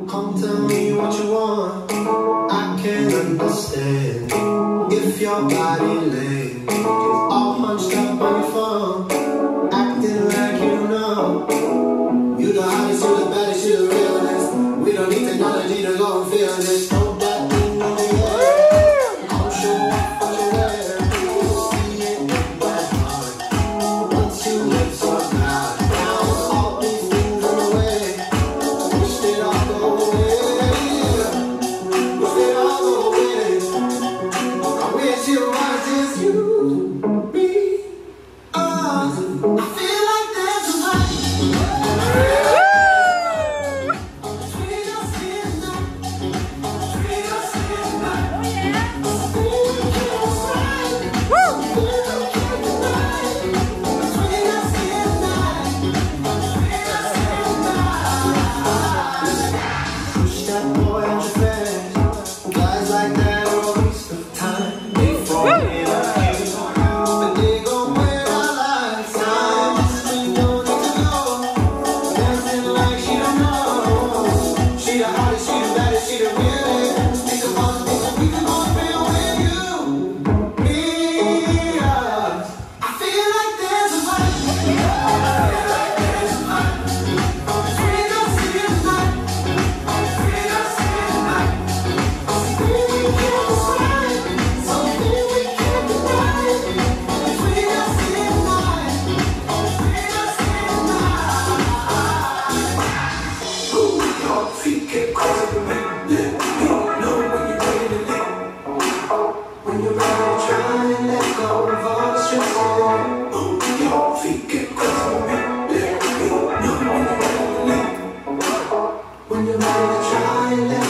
Come tell me what you want, I can't understand. If your body lame, all hunched up on your phone, acting like you know. You the hottest, you the baddest, you the realest. We don't need technology to go and feel this. Throw that thing on the air. Come show up what you wear. See it with that heart. Once you lips are loud, now all these things in the way. Wish it all go away. Wish it all go away. I wish it was just you, me, us. I feel like there's a light. When you're ready to try and let